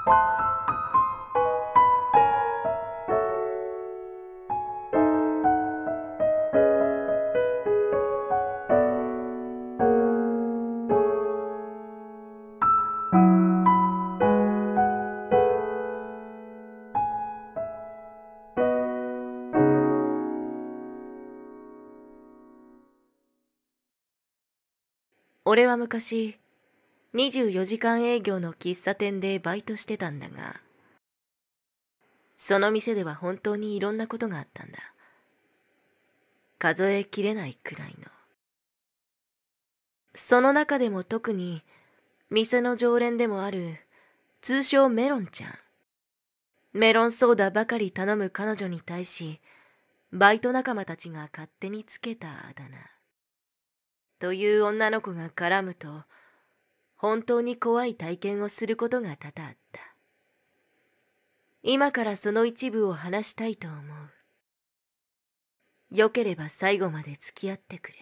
俺は昔、24時間営業の喫茶店でバイトしてたんだが、その店では本当にいろんなことがあったんだ。数えきれないくらいの。その中でも特に、店の常連でもある、通称メロンちゃん。メロンソーダばかり頼む彼女に対し、バイト仲間たちが勝手につけたあだ名。という女の子が絡むと、本当に怖い体験をすることが多々あった。今からその一部を話したいと思う。よければ最後まで付き合ってくれ。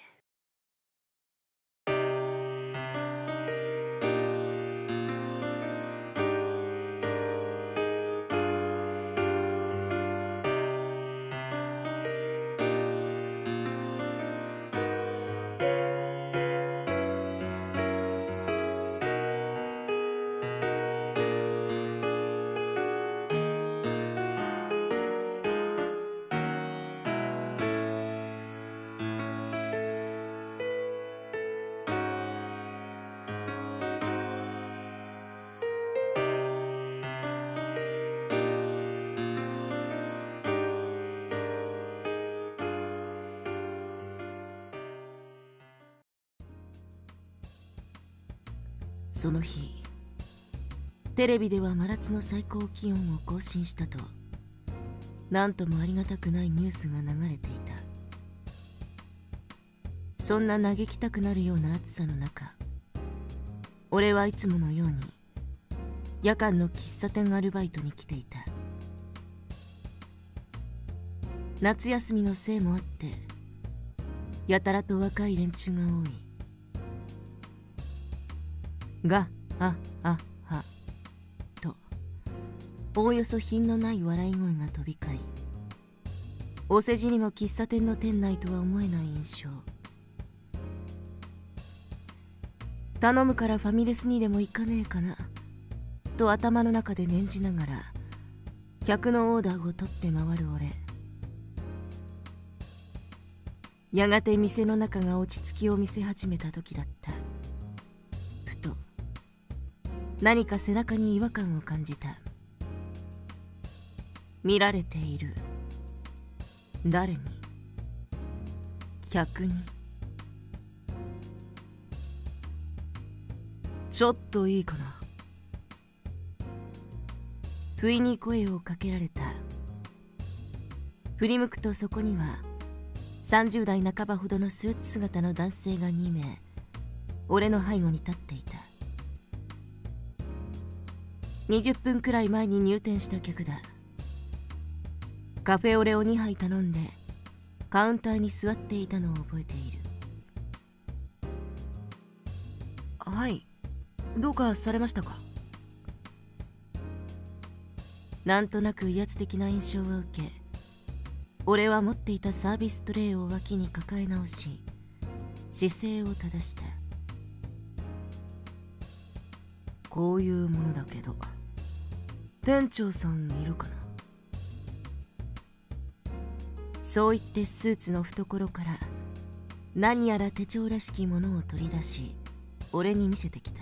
その日、テレビでは真夏の最高気温を更新したと、なんともありがたくないニュースが流れていた。そんな嘆きたくなるような暑さの中、俺はいつものように夜間の喫茶店アルバイトに来ていた。夏休みのせいもあって、やたらと若い連中が多い。が、と、おおよそ品のない笑い声が飛び交い、お世辞にも喫茶店の店内とは思えない印象。頼むからファミレスにでも行かねえかな、と頭の中で念じながら、客のオーダーを取って回る俺。やがて店の中が落ち着きを見せ始めた時だった。何か背中に違和感を感じた。見られている。誰に？客に。ちょっといいかな。不意に声をかけられた。振り向くとそこには30代半ばほどのスーツ姿の男性が2名、俺の背後に立っていた。20分くらい前に入店した客だ。カフェオレを2杯頼んでカウンターに座っていたのを覚えている。はい、どうかされましたか？なんとなく威圧的な印象を受け、俺は持っていたサービストレイを脇に抱え直し、姿勢を正した。こういうものだけど、店長さんいるかな？そう言ってスーツの懐から何やら手帳らしきものを取り出し、俺に見せてきた。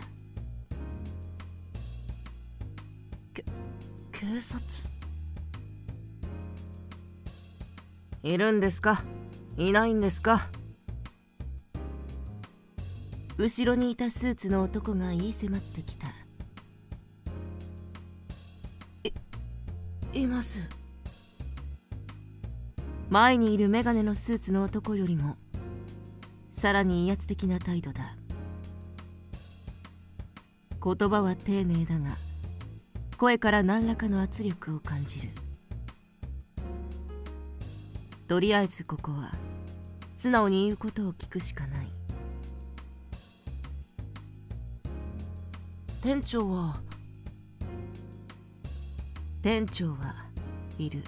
警察？いるんですか？いないんですか？後ろにいたスーツの男が言い迫ってきた。います。前にいるメガネのスーツの男よりもさらに威圧的な態度だ。言葉は丁寧だが、声から何らかの圧力を感じる。とりあえずここは素直に言うことを聞くしかない。店長は店長はいる。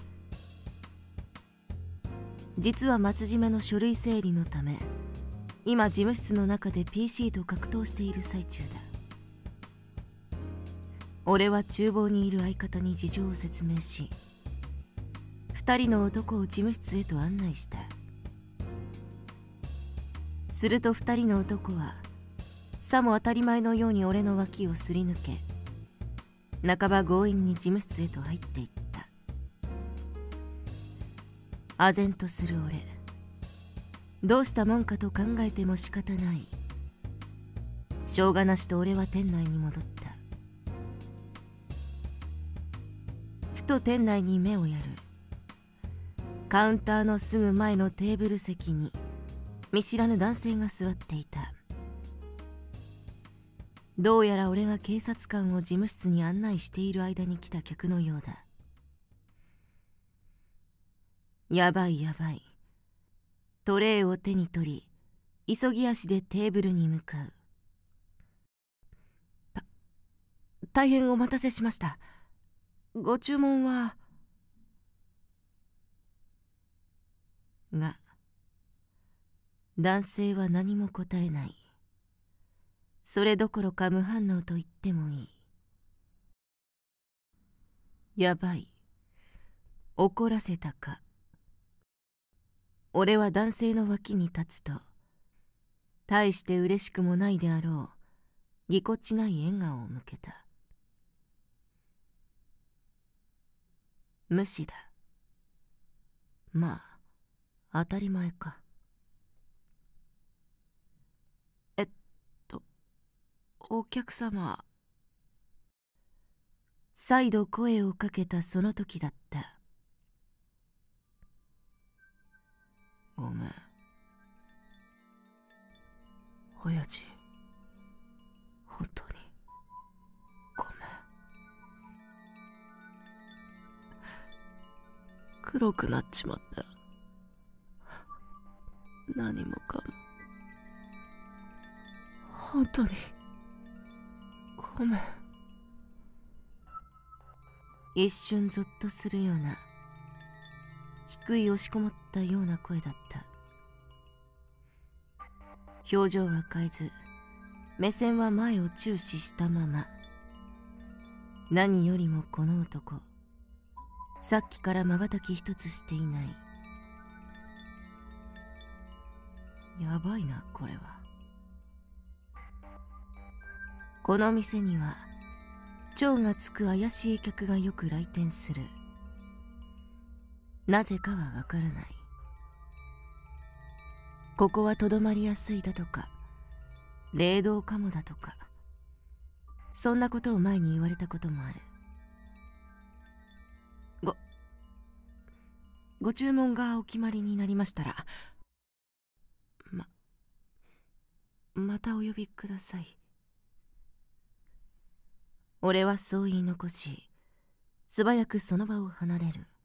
実は松締めの書類整理のため、今事務室の中で PC と格闘している最中だ。俺は厨房にいる相方に事情を説明し、2人の男を事務室へと案内した。すると2人の男はさも当たり前のように俺の脇をすり抜け、半ば強引に事務室へと入っていった。唖然とする俺、どうしたもんかと考えても仕方ない。しょうがなしと俺は店内に戻った。ふと店内に目をやる。カウンターのすぐ前のテーブル席に見知らぬ男性が座っていた。どうやら俺が警察官を事務室に案内している間に来た客のようだ。やばいやばい。トレイを手に取り、急ぎ足でテーブルに向かう。大変お待たせしました。ご注文は。が、男性は何も答えない。それどころか無反応と言ってもいい。やばい。怒らせたか。俺は男性の脇に立つと、大して嬉しくもないであろうぎこちない笑顔を向けた。無視だ。まあ当たり前か。お客様。再度声をかけたその時だった。ごめん。親父、本当にごめん。黒くなっちまった。何もかも。本当にごめん。一瞬ゾッとするような、低い押しこもったような声だった。表情は変えず、目線は前を注視したまま。何よりもこの男、さっきから瞬き一つしていない。やばいな、これは。この店には超がつく怪しい客がよく来店する。なぜかはわからない。ここはとどまりやすいだとか、霊道かもだとか、そんなことを前に言われたこともある。ご注文がお決まりになりましたら、またお呼びください。俺はそう言い残し、素早くその場を離れる。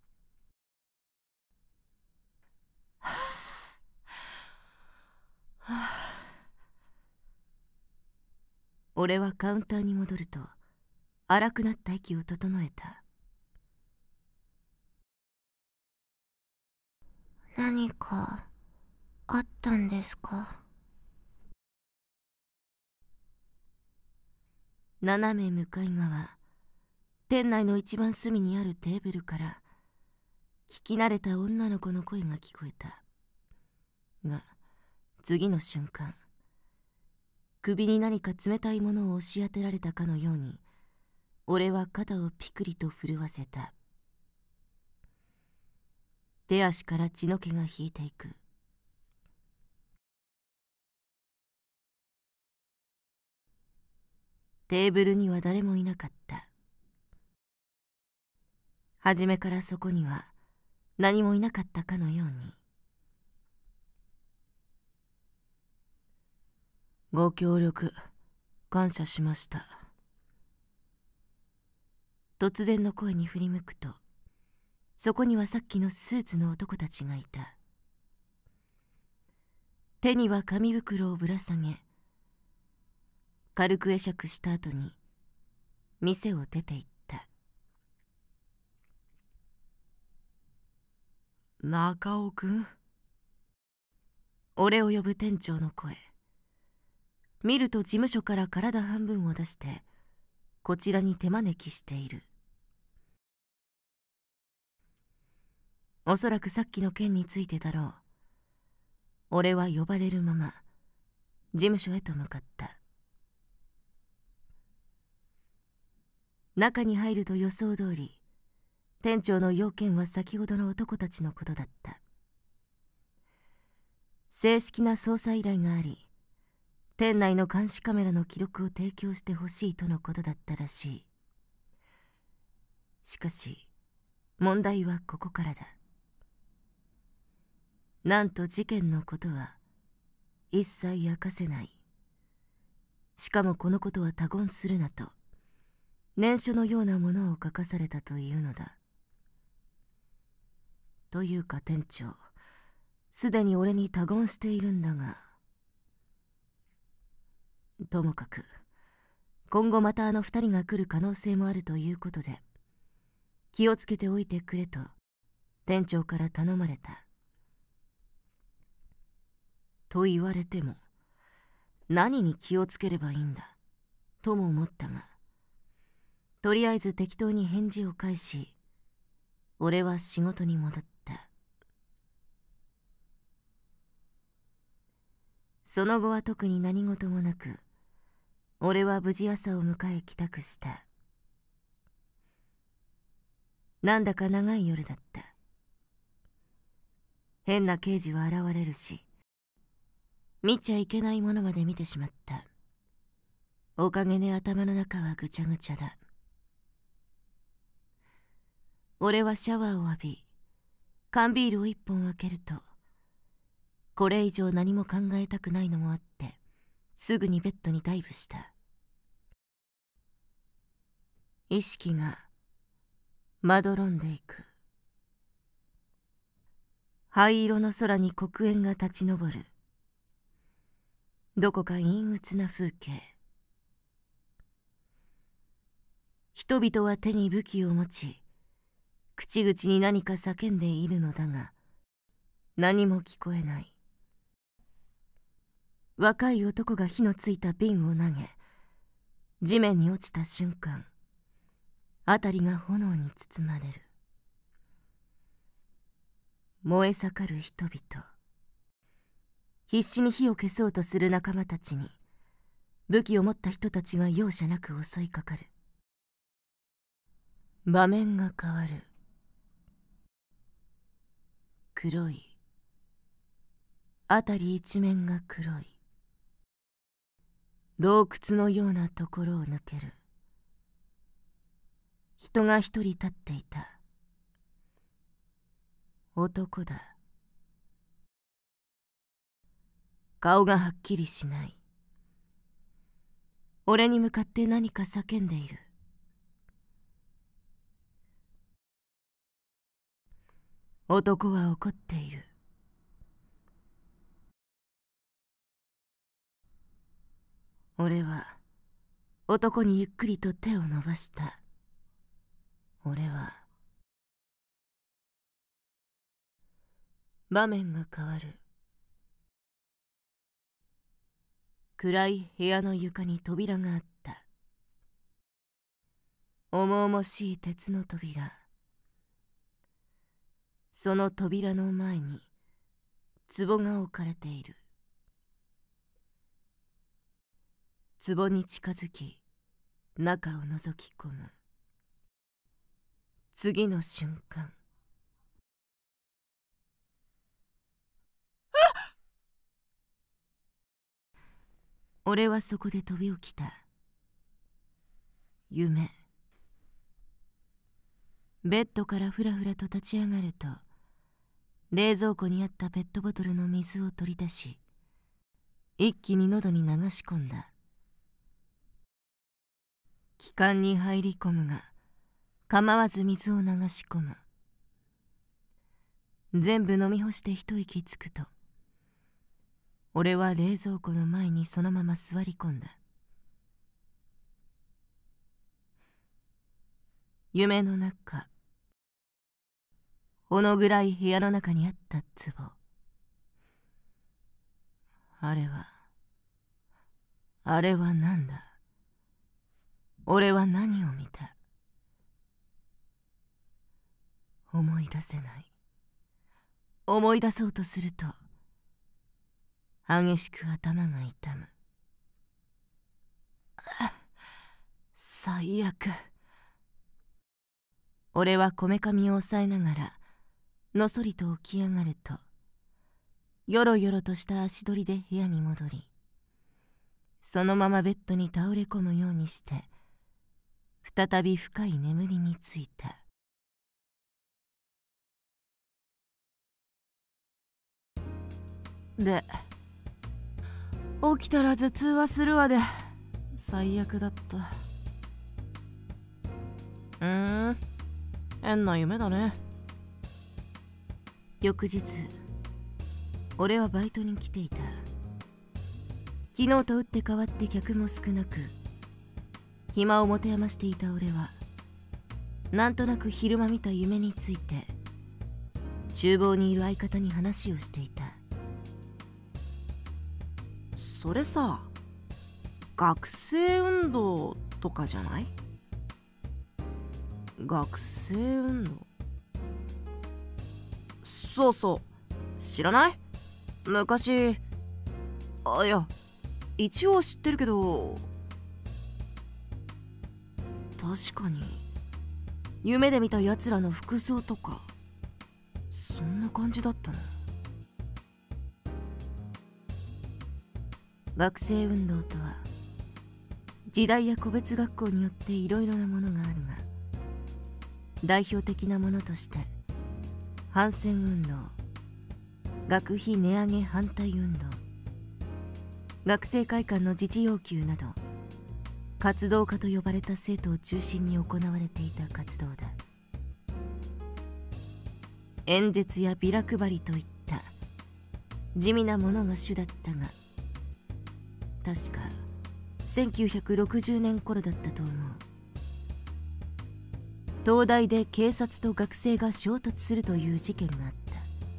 俺はカウンターに戻ると、荒くなった息を整えた。 何かあったんですか？ 斜め向かい側、店内の一番隅にあるテーブルから聞き慣れた女の子の声が聞こえた。が次の瞬間、首に何か冷たいものを押し当てられたかのように、俺は肩をピクリと震わせた。手足から血の気が引いていく。テーブルには誰もいなかった。初めからそこには何もいなかったかのように。ご協力感謝しました。突然の声に振り向くと、そこにはさっきのスーツの男たちがいた。手には紙袋をぶら下げ、軽く会釈した後に店を出て行った。 中尾くん。俺を呼ぶ店長の声。見ると事務所から体半分を出してこちらに手招きしている。おそらくさっきの件についてだろう。俺は呼ばれるまま事務所へと向かった。中に入ると予想通り、店長の要件は先ほどの男たちのことだった。正式な捜査依頼があり、店内の監視カメラの記録を提供してほしいとのことだったらしい。しかし問題はここからだ。なんと事件のことは一切明かせない。しかもこのことは他言するなと念書のようなものを書かされたというのだ。というか店長、すでに俺に他言しているんだが。ともかく今後またあの二人が来る可能性もあるということで気をつけておいてくれと店長から頼まれた。と言われても何に気をつければいいんだとも思ったが、とりあえず適当に返事を返し俺は仕事に戻った。その後は特に何事もなく俺は無事朝を迎え帰宅した。なんだか長い夜だった。変な刑事は現れるし見ちゃいけないものまで見てしまった。おかげで頭の中はぐちゃぐちゃだ。俺はシャワーを浴び缶ビールを一本開けると、これ以上何も考えたくないのもあってすぐにベッドにダイブした。意識がまどろんでいく。灰色の空に黒煙が立ち上る。どこか陰鬱な風景。人々は手に武器を持ち口々に何か叫んでいるのだが何も聞こえない。若い男が火のついた瓶を投げ地面に落ちた瞬間、辺りが炎に包まれる。燃え盛る人々、必死に火を消そうとする仲間たちに武器を持った人たちが容赦なく襲いかかる。場面が変わる。黒い。辺り一面が黒い。洞窟のようなところを抜ける。人が一人立っていた。男だ。顔がはっきりしない。俺に向かって何か叫んでいる。男は怒っている。俺は男にゆっくりと手を伸ばした。俺は場面が変わる。暗い部屋の床に扉があった。重々しい鉄の扉。その扉の前に壺が置かれている。壺に近づき中を覗き込む。次の瞬間、俺はそこで飛び起きた。夢。ベッドからふらふらと立ち上がると冷蔵庫にあったペットボトルの水を取り出し一気に喉に流し込んだ。気管に入り込むが構わず水を流し込む。全部飲み干して一息つくと俺は冷蔵庫の前にそのまま座り込んだ。夢の中、 ほの暗い部屋の中にあった壺。あれは何だ。俺は何を見た。思い出せない。思い出そうとすると激しく頭が痛む。最悪。俺はこめかみを押さえながらのそりと起き上がると、よろよろとした足取りで部屋に戻り、そのままベッドに倒れ込むようにして再び深い眠りについた。で、起きたら頭痛はするわで最悪だった。変な夢だね。翌日、俺はバイトに来ていた。昨日と打って変わって客も少なく、暇を持て余していた俺はなんとなく昼間見た夢について厨房にいる相方に話をしていた。それさ、学生運動とかじゃない？学生運動？そうそう、知らない？昔、いや、一応知ってるけど、確かに夢で見たやつらの服装とかそんな感じだったな。学生運動とは時代や個別学校によっていろいろなものがあるが、代表的なものとして反戦運動、学費値上げ反対運動、学生会館の自治要求など、活動家と呼ばれた生徒を中心に行われていた活動だ。演説やビラ配りといった地味なものが主だったが、確か1960年頃だったと思う。東大で警察と学生が衝突するという事件があった。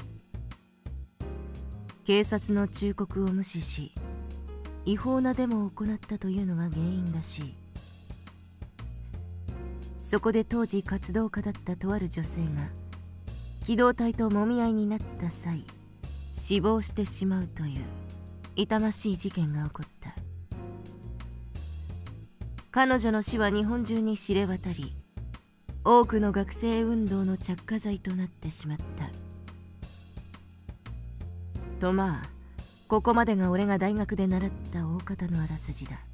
警察の忠告を無視し違法なデモを行ったというのが原因らしい。そこで当時活動家だったとある女性が機動隊ともみ合いになった際死亡してしまうという痛ましい事件が起こった。彼女の死は日本中に知れ渡り、多くの学生運動の着火剤となってしまった。とまあ、ここまでが俺が大学で習った大方のあらすじだ。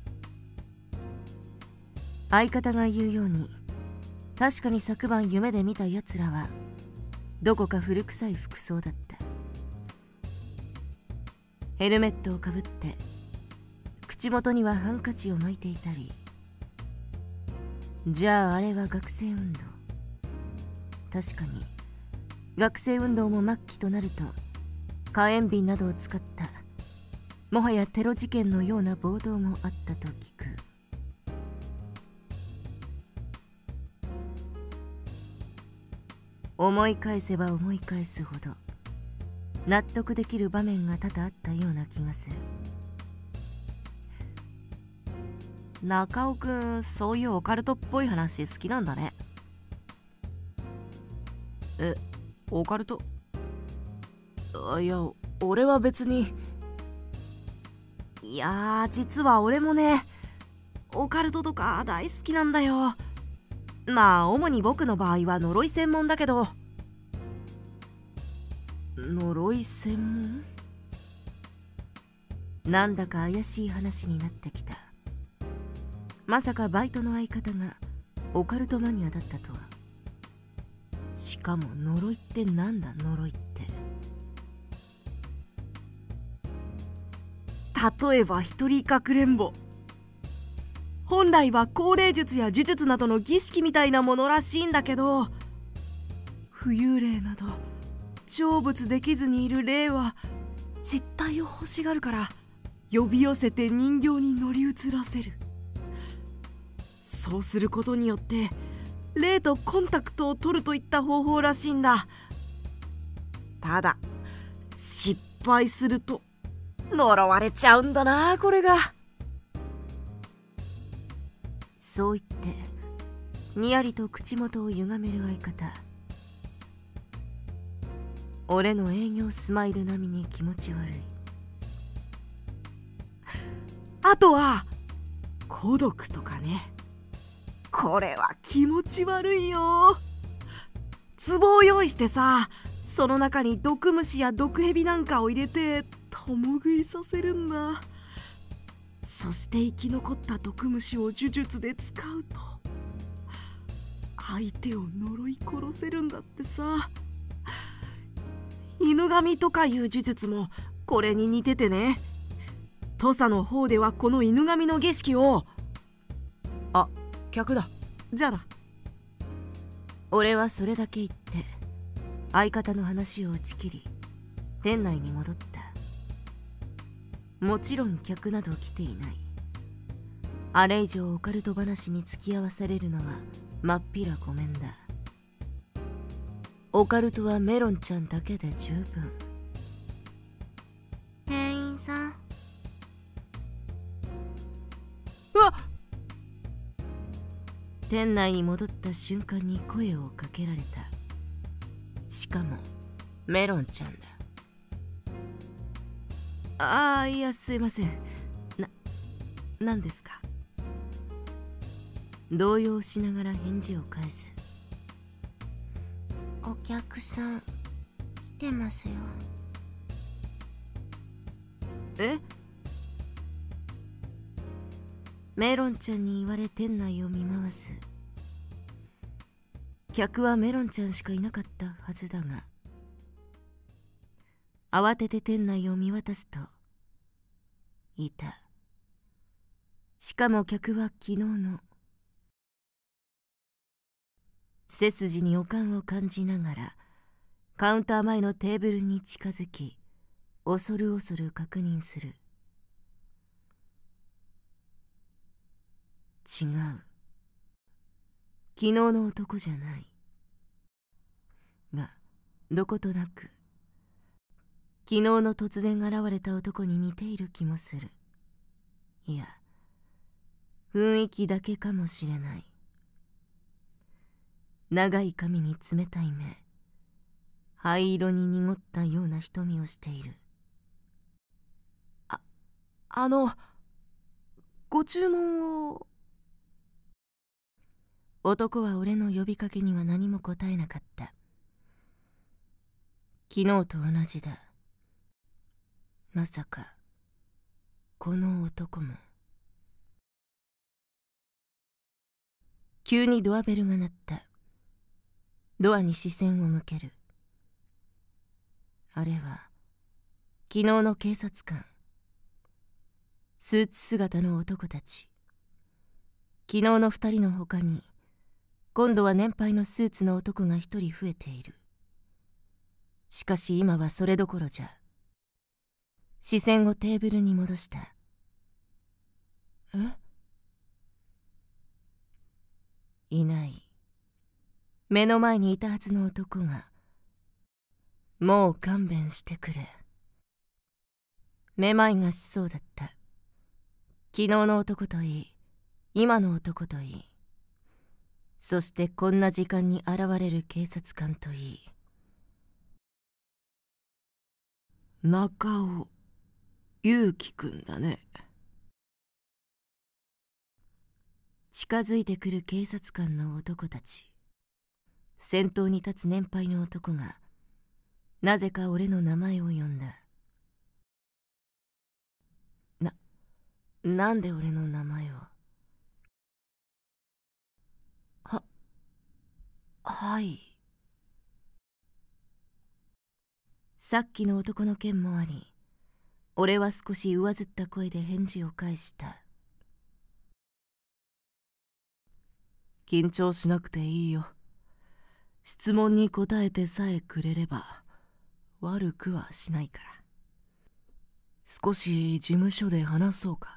相方が言うように、確かに昨晩夢で見たやつらはどこか古臭い服装だった。ヘルメットをかぶって口元にはハンカチを巻いていたり、じゃああれは学生運動。確かに学生運動も末期となると火炎瓶などを使ったもはやテロ事件のような暴動もあったと聞く。思い返せば思い返すほど納得できる場面が多々あったような気がする。中尾くん、そういうオカルトっぽい話好きなんだね。オカルト？いや、俺は別に。いやー、実は俺もね、オカルトとか大好きなんだよ。まあ主に僕の場合は呪い専門だけど。呪い専門？なんだか怪しい話になってきた。まさかバイトの相方がオカルトマニアだったとは。しかも呪いってなんだ？呪いって例えば一人かくれんぼ。本来は高齢術や呪術などの儀式みたいなものらしいんだけど、浮遊霊など成仏できずにいる霊は実体を欲しがるから呼び寄せて人形に乗り移らせる。そうすることによって霊とコンタクトを取るといった方法らしいんだ。 ただ失敗すると呪われちゃうんだな、これが。 そう言ってにやりと口元を歪める相方。俺の営業スマイル並みに気持ち悪い。 あとは孤独とかね。これは気持ち悪いよ。壺を用意してさ、その中に毒虫や毒蛇なんかを入れて共食いさせるんだ。そして生き残った毒虫を呪術で使うと相手を呪い殺せるんだってさ。犬神とかいう呪術もこれに似ててね。土佐の方ではこの犬神の儀式を。あ、客だ。じゃあな。 俺はそれだけ言って相方の話を打ち切り店内に戻った。もちろん客など来ていない。あれ以上オカルト話に付き合わされるのはまっぴらごめんだ。オカルトはメロンちゃんだけで十分。 店員さん。 うわっ。 店内に戻った瞬間に声をかけられた。しかもメロンちゃんだ。ああ、いや、すいません。何ですか？動揺しながら返事を返す。 お客さん来てますよ。 え？メロンちゃんに言われ店内を見回す。客はメロンちゃんしかいなかったはずだが、慌てて店内を見渡すといた。しかも客は昨日の。背筋に悪寒を感じながらカウンター前のテーブルに近づき恐る恐る確認する。違う。昨日の男じゃない。がどことなく昨日の突然現れた男に似ている気もする。いや、雰囲気だけかもしれない。長い髪に冷たい目、灰色に濁ったような瞳をしている。 ご注文を。 男は俺の呼びかけには何も答えなかった。昨日と同じだ。まさかこの男も。急にドアベルが鳴った。ドアに視線を向ける。あれは昨日の警察官。スーツ姿の男たち。昨日の2人の他に今度は年配のスーツの男が1人増えている。しかし今はそれどころじゃ。視線をテーブルに戻した。いない。目の前にいたはずの男が。もう勘弁してくれ。めまいがしそうだった。昨日の男といい、今の男といい、そしてこんな時間に現れる警察官といい。 中尾祐樹くんだね。 近づいてくる警察官の男たち。先頭に立つ年配の男がなぜか俺の名前を呼んだ。なんで俺の名前を。はい。さっきの男の件もあり、俺は少し上ずった声で返事を返した。 緊張しなくていいよ。質問に答えてさえくれれば悪くはしないから。少し事務所で話そうか。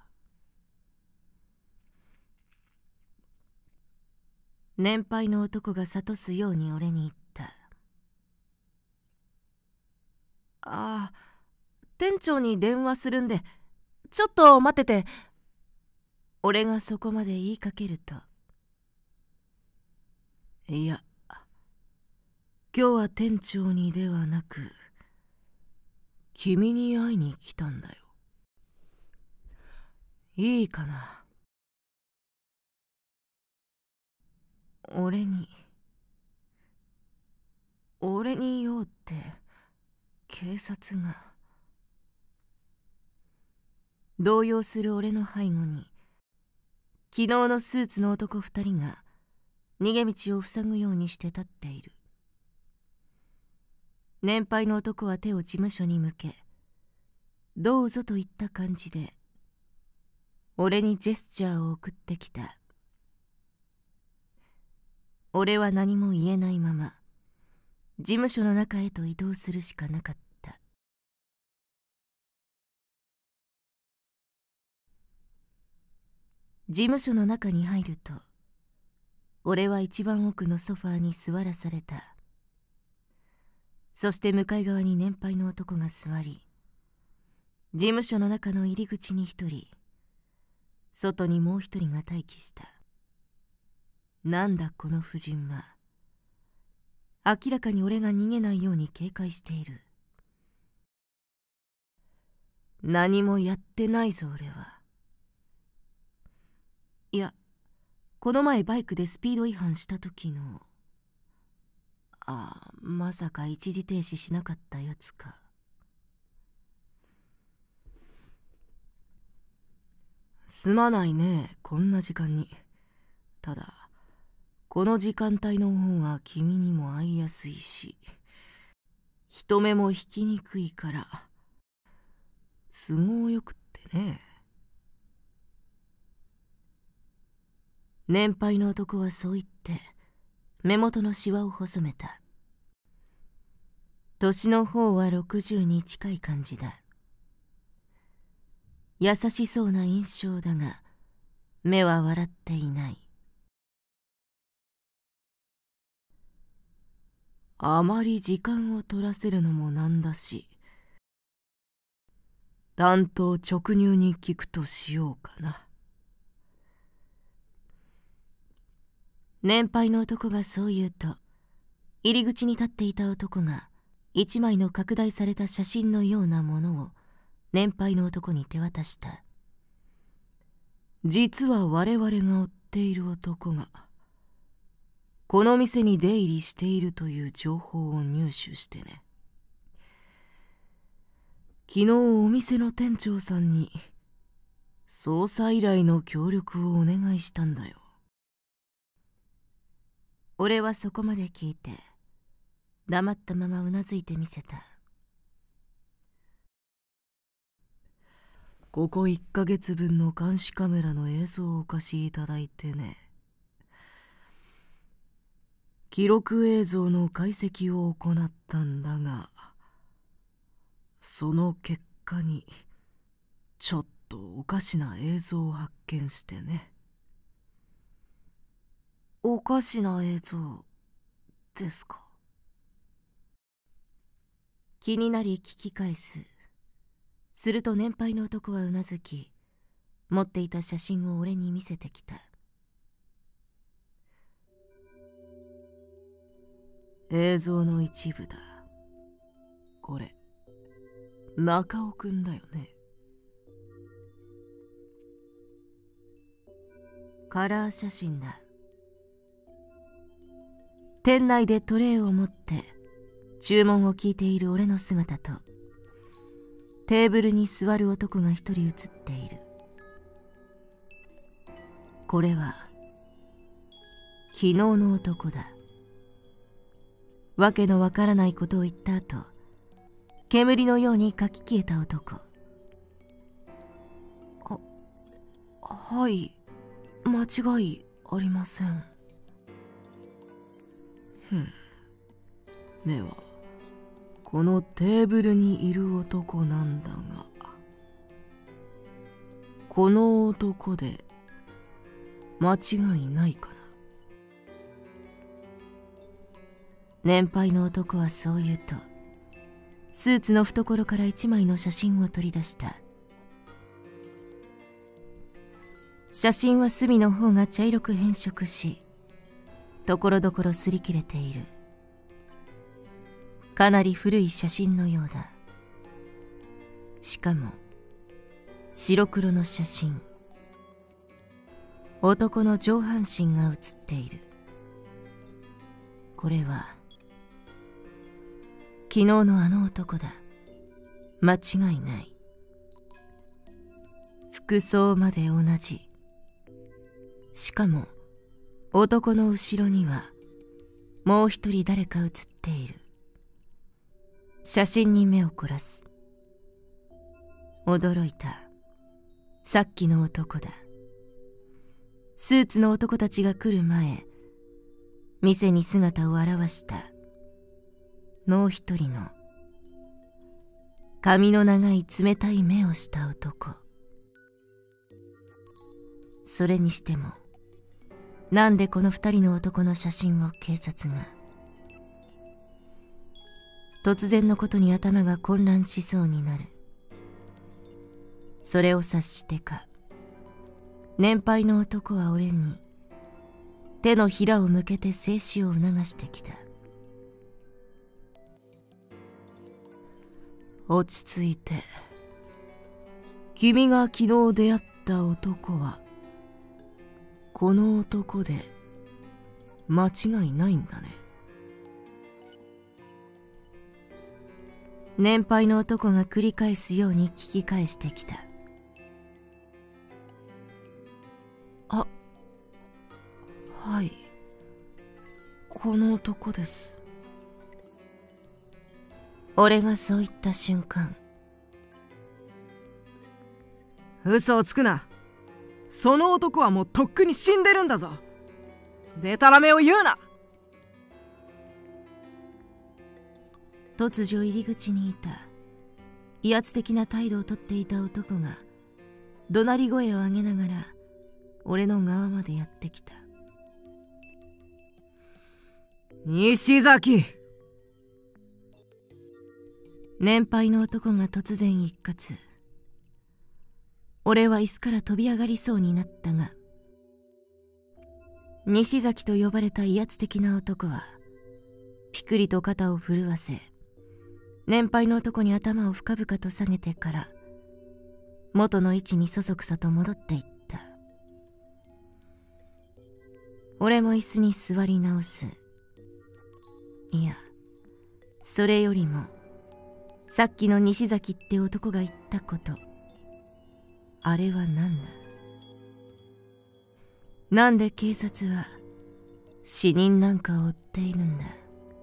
年配の男が諭すように俺に言った。 あ、店長に電話するんで、ちょっと待ってて。 俺がそこまで言いかけると、いや、今日は店長にではなく、君に会いに来たんだよ。いいかな。俺に用って警察が。動揺する俺の背後に昨日のスーツの男2人が逃げ道を塞ぐようにして立っている。年配の男は手を事務所に向け、どうぞといった感じで俺にジェスチャーを送ってきた。俺は何も言えないまま事務所の中へと移動するしかなかった。事務所の中に入ると、俺は一番奥のソファーに座らされた。そして向かい側に年配の男が座り、事務所の中の入り口に一人、外にもう一人が待機した。なんだこの婦人は。明らかに俺が逃げないように警戒している。何もやってないぞ俺は。いや、この前バイクでスピード違反した時の、まさか一時停止しなかったやつか。すまないね、こんな時間に。ただこの時間帯の方が君にも会いやすいし、人目も引きにくいから都合よくってね。年配の男はそう言って目元のシワを細めた。年の方は60に近い感じだ。優しそうな印象だが目は笑っていない。あまり時間を取らせるのもなんだし、単刀直入に聞くとしようかな。年配の男がそう言うと、入り口に立っていた男が一枚の拡大された写真のようなものを年配の男に手渡した。実は我々が追っている男がこの店に出入りしているという情報を入手してね。昨日お店の店長さんに捜査依頼の協力をお願いしたんだよ。俺はそこまで聞いて黙ったままうなずいてみせた。ここ1ヶ月分の監視カメラの映像をお貸しいただいてね。記録映像の解析を行ったんだが、その結果にちょっとおかしな映像を発見してね。おかしな映像ですか。気になり聞き返す。すると年配の男はうなずき、持っていた写真を俺に見せてきた。映像の一部だ。これ中尾くんだよね。カラー写真だ。店内でトレイを持って注文を聞いている俺の姿と、テーブルに座る男が一人写っている。これは昨日の男だ。わけのわからないことを言った後、煙のように書き消えた男。はい、間違いありません。ではこのテーブルにいる男なんだが、この男で間違いないかな。年配の男はそう言うと、 スーツの懐から一枚の写真を取り出した。写真は隅の方が茶色く変色し、ところどころ擦り切れている。かなり古い写真のようだ。しかも白黒の写真。男の上半身が写っている。これは昨日のあの男だ。間違いない。服装まで同じ。しかも男の後ろにはもう一人誰か写っている。写真に目を凝らす。驚いた。さっきの男だ。スーツの男たちが来る前、店に姿を現したもう一人の髪の長い冷たい目をした男。それにしても、なんでこの二人の男の写真を警察が。突然のことに頭が混乱しそうになる。それを察してか、年配の男は俺に手のひらを向けて静止を促してきた。落ち着いて。君が昨日出会った男はこの男で間違いないんだね。年配の男が繰り返すように聞き返してきた。あ、はい、この男です。俺がそう言った瞬間、 嘘をつくな。その男はもうとっくに死んでるんだぞ。でたらめを言うな。 突如入り口にいた威圧的な態度をとっていた男が怒鳴り声を上げながら俺の側までやってきた。 西崎。 年配の男が突然一喝。俺は椅子から飛び上がりそうになったが、西崎と呼ばれた威圧的な男はピクリと肩を震わせ、年配の男に頭を深々と下げてから元の位置にそそくさと戻っていった。俺も椅子に座り直す。いや、それよりもさっきの西崎って男が言ったこと、あれは何だ。なんで警察は死人なんかを追っているんだ。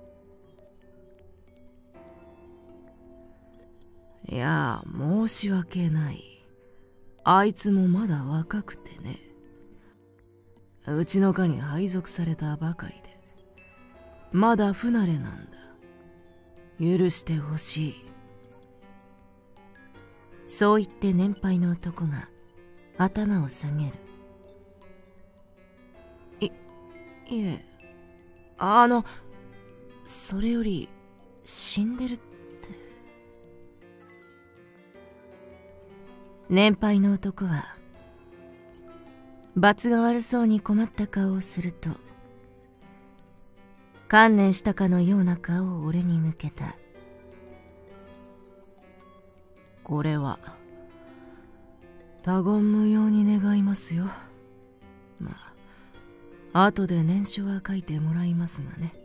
いや、申し訳ない。あいつもまだ若くてね。うちの課に配属されたばかりで、まだ不慣れなんだ。許してほしい。 そう言って年配の男が頭を下げる。いえ、それより死んでるって。年配の男は罰が悪そうに困った顔をすると、観念したかのような顔を俺に向けた。 これは他言無用に願いますよ。まあ後で念書は書いてもらいますがね。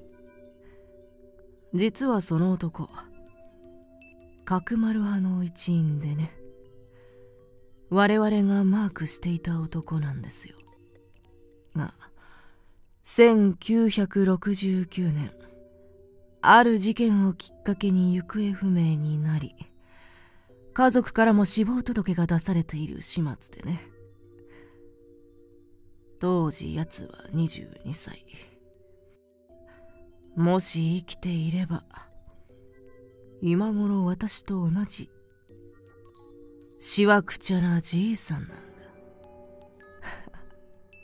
実はその男、角丸派の一員でね、我々がマークしていた男なんですよ。が1969年、ある事件をきっかけに行方不明になり、家族からも死亡届が出されている始末でね。当時奴は22歳。もし生きていれば今頃私と同じしわくちゃなじいさんなんだ。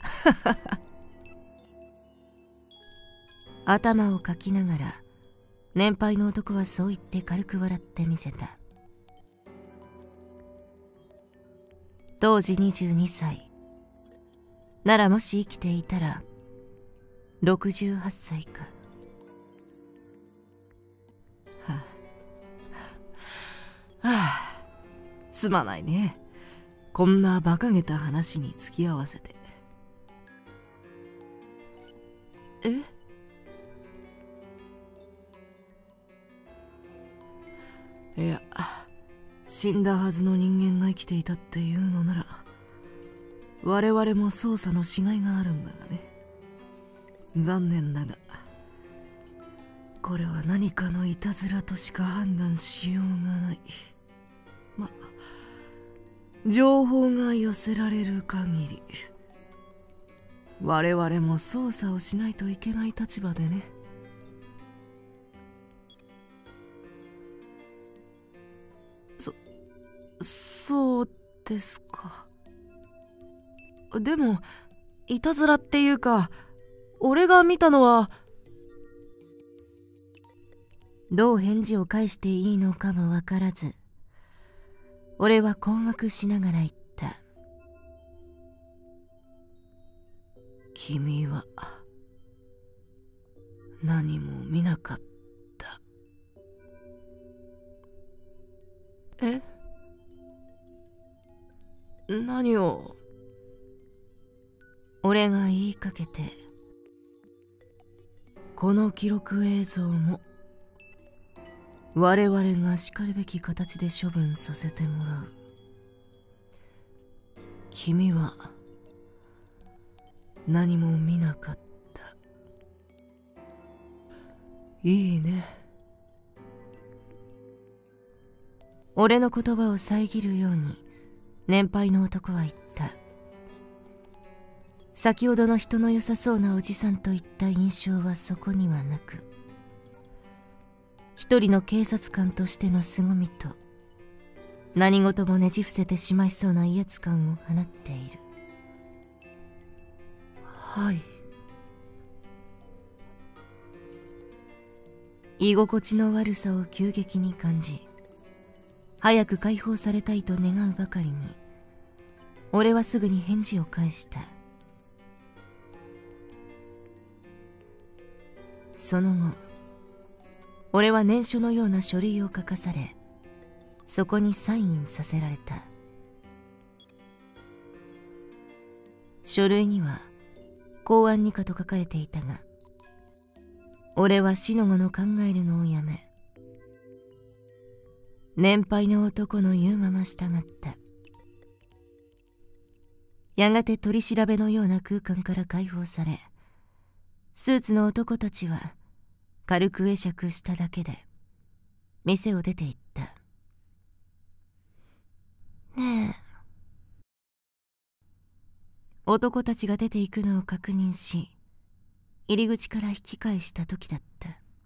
頭をかきながら年配の男はそう言って軽く笑ってみせた。当時22歳。ならもし生きていたら68歳か。はあ、すまないね。こんな馬鹿げた話に付き合わせて。いや、死んだはずの人間が生きていたっていうのなら、我々も捜査のしがいがあるんだがね。残念だが、これは何かのいたずらとしか判断しようがない。ま、情報が寄せられる限り、我々も捜査をしないといけない立場でね。そうですか。でも、いたずらっていうか、俺が見たのは。どう返事を返していいのかもわからず、俺は困惑しながら言った。君は何も見なかった。何を？俺が言いかけて、この記録映像も我々がしかるべき形で処分させてもらう。君は何も見なかった。いいね。俺の言葉を遮るように年配の男は言った。先ほどの人の良さそうなおじさんといった印象はそこにはなく、一人の警察官としての凄みと、何事もねじ伏せてしまいそうな威圧感を放っている。はい。居心地の悪さを急激に感じ、早く解放されたいと願うばかりに、俺はすぐに返事を返した。その後、俺は念書のような書類を書かされ、そこにサインさせられた。書類には公安二課と書かれていたが、俺は死の後の考えるのをやめ、年配の男の言うまま従った。やがて取り調べのような空間から解放され、スーツの男たちは軽く会釈しただけで店を出て行った。 ねえ。 男たちが出て行くのを確認し、入り口から引き返した時だった。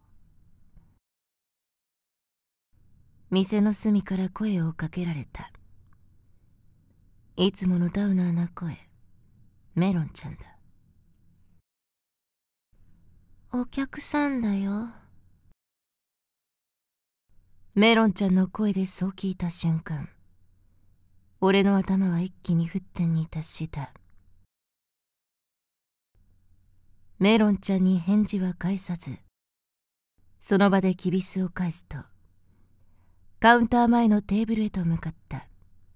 店の隅から声をかけられた。いつものダウナーな声、メロンちゃんだ。 お客さんだよ。 メロンちゃんの声でそう聞いた瞬間、俺の頭は一気に沸点に達した。メロンちゃんに返事は返さず、その場できびすを返すと、カウンター前のテーブルへと向かった。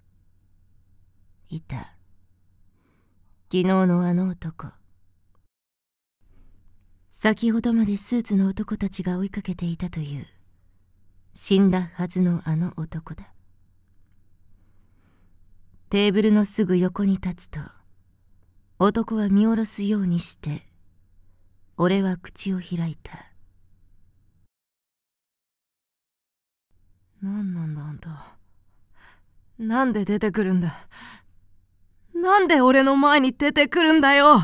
いた。昨日のあの男。先ほどまでスーツの男たちが追いかけていたという、死んだはずのあの男だ。テーブルのすぐ横に立つと、男は見下ろすようにして、俺は口を開いた。何なんだあんた。なんで出てくるんだ。なんで俺の前に出てくるんだよ。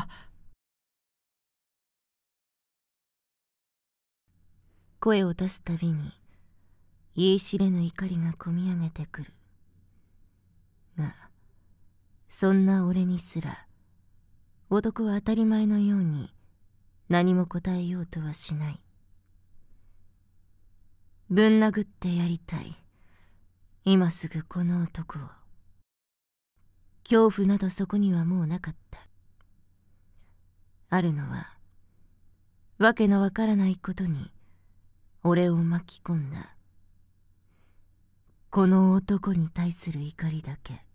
声を出すたびに言い知れぬ怒りがこみ上げてくるが、そんな俺にすら男は当たり前のように何も答えようとはしない。 ぶん殴ってやりたい。今すぐこの男を。恐怖などそこにはもうなかった。あるのは、わけのわからないことに俺を巻き込んだ。この男に対する怒りだけ。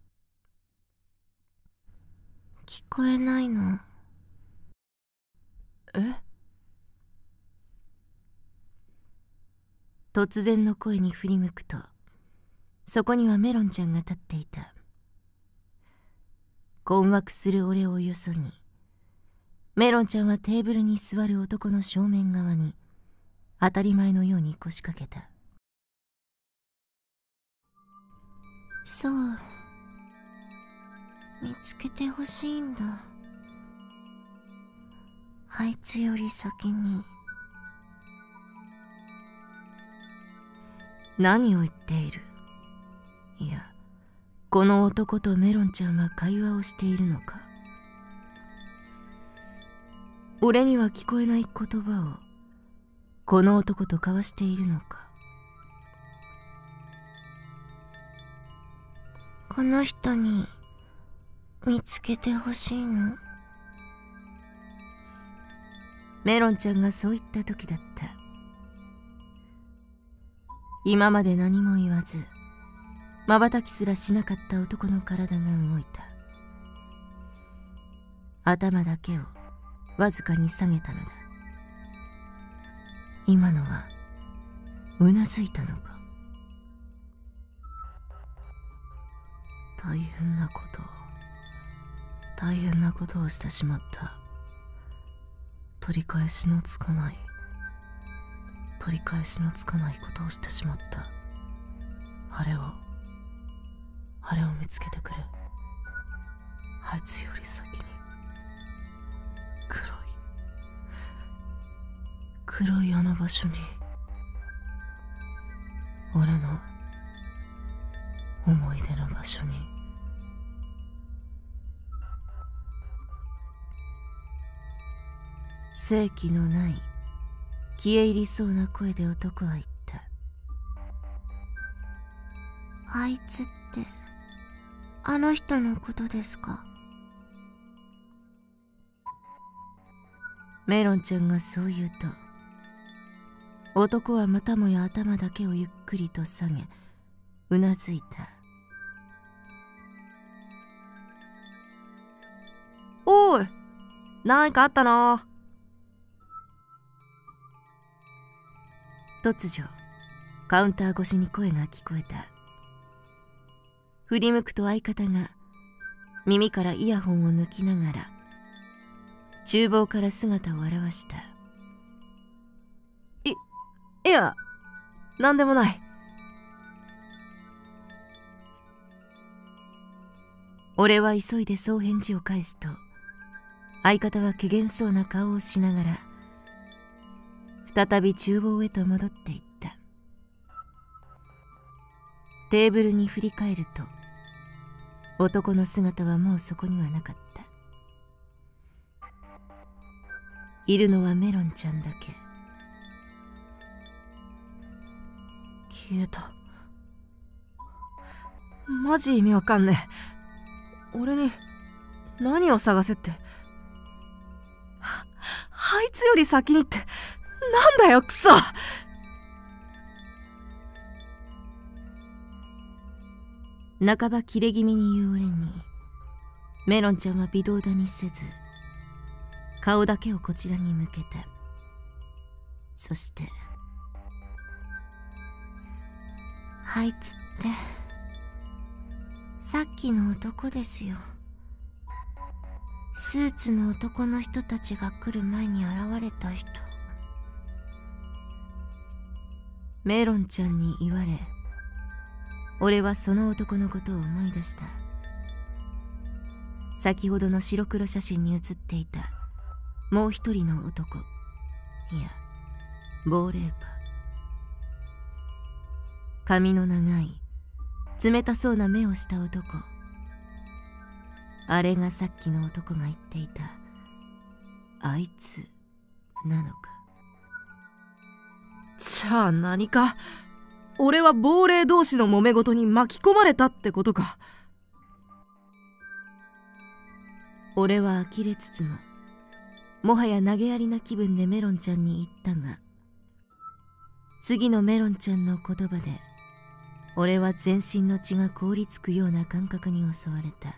聞こえないの？ え？突然の声に振り向くと、そこにはメロンちゃんが立っていた。困惑する俺をよそに、メロンちゃんはテーブルに座る男の正面側に当たり前のように腰掛けた。 そう、見つけてほしいんだ。あいつより先に。 何を言っている？いや、この男とメロンちゃんは会話をしているのか？俺には聞こえない言葉をこの男と交わしているのか？ この人に見つけてほしいの。 メロンちゃんがそう言った時だった。今まで何も言わず、瞬きすらしなかった男の体が動いた。頭だけをわずかに下げたのだ。今のはうなずいたのか。大変なことをしてしまった。取り返しのつかないことをしてしまった。あれを見つけてくれ。あいつより先に黒いあの場所に、俺の思い出の場所に。生気のない消え入りそうな声で男は言った。 あいつってあの人のことですか？ メロンちゃんがそう言うと、男はまたもや頭だけをゆっくりと下げ、うなずいた。おい、何かあったな。突如、カウンター越しに声が聞こえた。振り向くと相方が耳からイヤホンを抜きながら厨房から姿を現した。いや、なんでもない。俺は急いでそう返事を返すと、相方は怪げそうな顔をしながら再び厨房へと戻っていった。テーブルに振り返ると、男の姿はもうそこにはなかった。いるのはメロンちゃんだけ。消えた。マジ意味わかんねえ。俺に何を探せって。あいつより先にってなんだよ、クソ。半ばキレ気味に言う俺に、メロンちゃんは微動だにせず、顔だけをこちらに向けた。そしてあいつってさっきの男ですよ。スーツの男の人たちが来る前に現れた人。 メロンちゃんに言われ、俺はその男のことを思い出した。先ほどの白黒写真に写っていたもう一人の男、いや亡霊か。髪の長い冷たそうな目をした男。あれがさっきの男が言っていたあいつなのか。 じゃあ何か、俺は亡霊同士の揉め事に巻き込まれたってことか。 俺は呆れつつももはや投げやりな気分でメロンちゃんに言ったが、次のメロンちゃんの言葉で俺は全身の血が凍りつくような感覚に襲われた。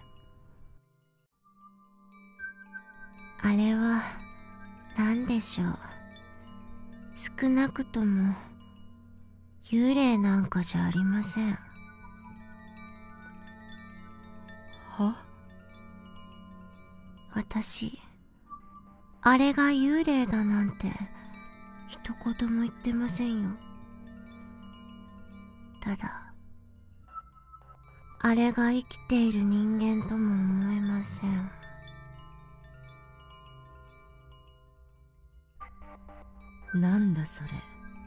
あれは何でしょう。少なくとも幽霊なんかじゃありません。 は？ 私、あれが幽霊だなんて一言も言ってませんよ。ただ、あれが生きている人間とも思えません。 なんだそれ。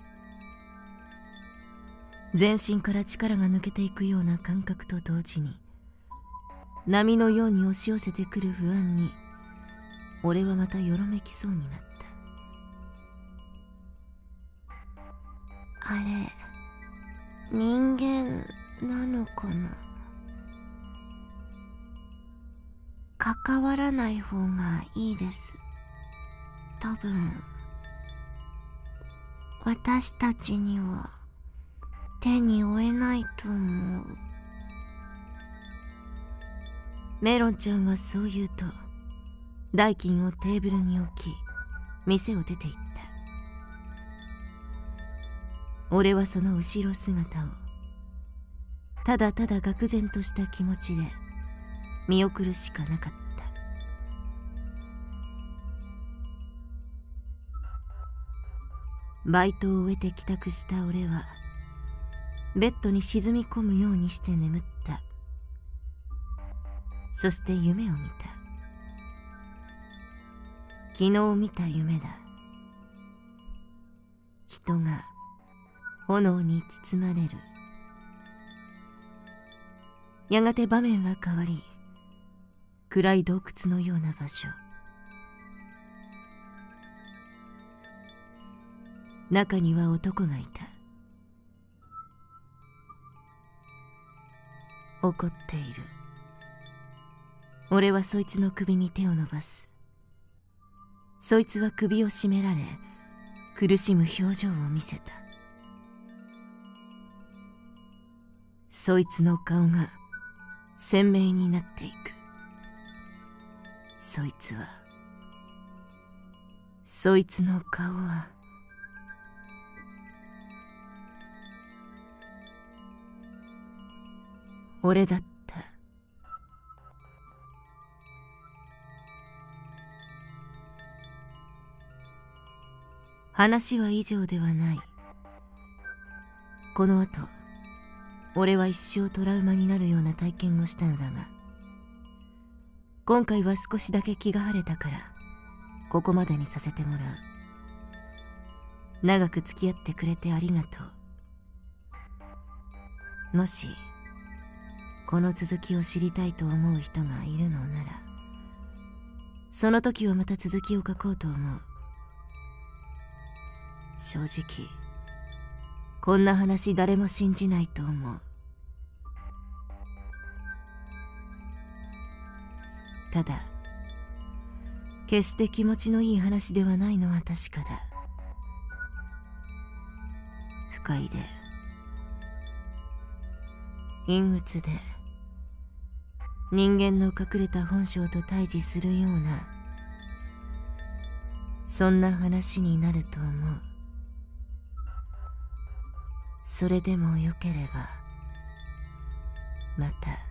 全身から力が抜けていくような感覚と同時に波のように押し寄せてくる不安に俺はまたよろめきそうになった。 あれ、人間なのかな。関わらない方がいいです。多分私たちには手に負えないと思う。 メロンちゃんはそう言うと代金をテーブルに置き店を出て行った。俺はその後ろ姿をただただ愕然とした気持ちで見送るしかなかった。バイトを終えて帰宅した俺はベッドに沈み込むようにして眠った。そして夢を見た。昨日見た夢だ。人が炎に包まれる。やがて場面は変わり、暗い洞窟のような場所。中には男がいた。怒っている。俺はそいつの首に手を伸ばす。そいつは首を絞められ苦しむ表情を見せた。そいつの顔が鮮明になっていく。そいつの顔は俺だった。話は以上ではない。この後、俺は一生トラウマになるような体験をしたのだが、今回は少しだけ気が晴れたから、ここまでにさせてもらう。長く付き合ってくれてありがとう。もし、この続きを知りたいと思う人がいるのなら、その時はまた続きを書こうと思う。正直、こんな話誰も信じないと思う。ただ、決して気持ちのいい話ではないのは確かだ。不快で、陰鬱で、人間の隠れた本性と対峙するような、そんな話になると思う。それでもよければ、また